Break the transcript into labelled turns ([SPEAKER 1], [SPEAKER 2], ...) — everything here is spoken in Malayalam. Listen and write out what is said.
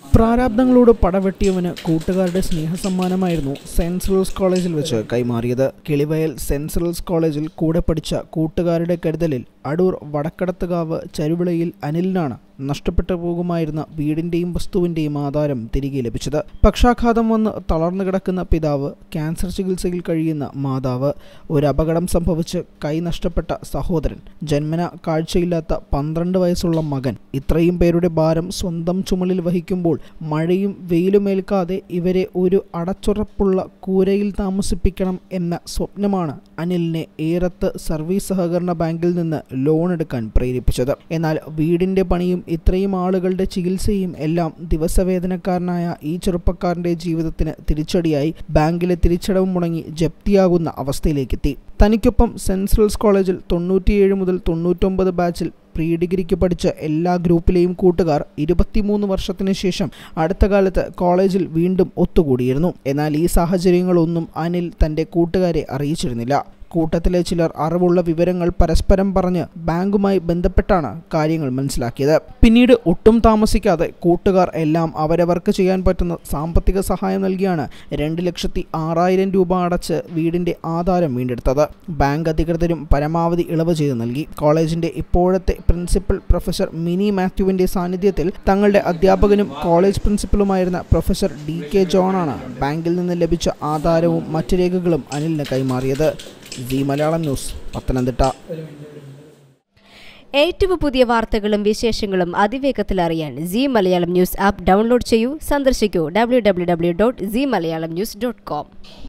[SPEAKER 1] പ്രാരാബ്ദങ്ങളോട് പടവെട്ടിയവന് കൂട്ടുകാരുടെ സ്നേഹസമ്മാനമായിരുന്നു സെന്റ് സിറിൽസ് കോളേജിൽ വെച്ച് കൈമാറിയത്. കിളിവയൽ സെന്റ് സിറിൽസ് കോളേജിൽ കൂടെ പഠിച്ച കൂട്ടുകാരുടെ കരുതലിൽ അടൂർ വടക്കടത്തുകാവ് ചരുവിളയിൽ അനിലിനാണ് നഷ്ടപ്പെട്ടു പോകുമായിരുന്ന വീടിന്റെയും വസ്തുവിന്റെയും ആധാരം തിരികെ ലഭിച്ചത്. പക്ഷാഘാതം വന്ന് തളർന്നു കിടക്കുന്ന പിതാവ്, ക്യാൻസർ ചികിത്സയിൽ കഴിയുന്ന മാതാവ്, ഒരു അപകടം സംഭവിച്ച് കൈ നഷ്ടപ്പെട്ട സഹോദരൻ, ജന്മന കാഴ്ചയില്ലാത്ത 12 വയസ്സുള്ള മകൻ, ഇത്രയും പേരുടെ ഭാരം സ്വന്തം ചുമലിൽ വഹിക്കുമ്പോൾ മഴയും വെയിലുമേൽക്കാതെ ഇവരെ ഒരു അടച്ചുറപ്പുള്ള കൂരയിൽ താമസിപ്പിക്കണം എന്ന സ്വപ്നമാണ് അനിലിനെ ഏറത്ത് സർവീസ് സഹകരണ ബാങ്കിൽ നിന്ന് ലോൺ എടുക്കാൻ പ്രേരിപ്പിച്ചത്. എന്നാൽ വീടിന്റെ പണിയും ഇത്രയും ആളുകളുടെ ചികിത്സയും എല്ലാം ദിവസവേതനക്കാരനായ ഈ ചെറുപ്പക്കാരന്റെ ജീവിതത്തിന് തിരിച്ചടിയായി. ബാങ്കിലെ തിരിച്ചടവ് മുടങ്ങി ജപ്തിയാകുന്ന അവസ്ഥയിലേക്കെത്തി. തനിക്കൊപ്പം സെന്റ് സിറിൽസ് കോളേജിൽ 97 മുതൽ 99 ബാച്ചിൽ പ്രീ ഡിഗ്രിക്ക് പഠിച്ച എല്ലാ ഗ്രൂപ്പിലെയും കൂട്ടുകാർ 23 വർഷത്തിന് ശേഷം അടുത്ത കാലത്ത് കോളേജിൽ വീണ്ടും ഒത്തുകൂടിയിരുന്നു. എന്നാൽ ഈ സാഹചര്യങ്ങളൊന്നും അനിൽ തൻ്റെ കൂട്ടുകാരെ അറിയിച്ചിരുന്നില്ല. കൂട്ടത്തിലെ ചിലർ അറിവുള്ള വിവരങ്ങൾ പരസ്പരം പറഞ്ഞ് ബാങ്കുമായി ബന്ധപ്പെട്ടാണ് കാര്യങ്ങൾ മനസ്സിലാക്കിയത്. പിന്നീട് ഒട്ടും താമസിക്കാതെ കൂട്ടുകാർ എല്ലാം അവരവർക്ക് ചെയ്യാൻ പറ്റുന്ന സാമ്പത്തിക സഹായം നൽകിയാണ് 2,06,000 രൂപ അടച്ച് വീടിന്റെ ആധാരം വീണ്ടെടുത്തത്. ബാങ്ക് അധികൃതരും പരമാവധി ഇളവ് ചെയ്ത് നൽകി. കോളേജിന്റെ ഇപ്പോഴത്തെ പ്രിൻസിപ്പൽ പ്രൊഫസർ മിനി മാത്യുവിന്റെ സാന്നിധ്യത്തിൽ തങ്ങളുടെ അധ്യാപകനും കോളേജ് പ്രിൻസിപ്പലുമായിരുന്ന പ്രൊഫസർ DK ജോണാണ് ബാങ്കിൽ നിന്ന് ലഭിച്ച ആധാരവും മറ്റു രേഖകളും അനിലിന് കൈമാറിയത്. Zee Malayalam news, Pathanamthitta.
[SPEAKER 2] ഏറ്റവും പുതിയ വാർത്തകളും വിശേഷങ്ങളും അതിവേഗത്തിൽ അറിയാൻ Zee Malayalam news app download ചെയ്യൂ. സന്ദർശിക്കൂ www.zmalayalamnews.com.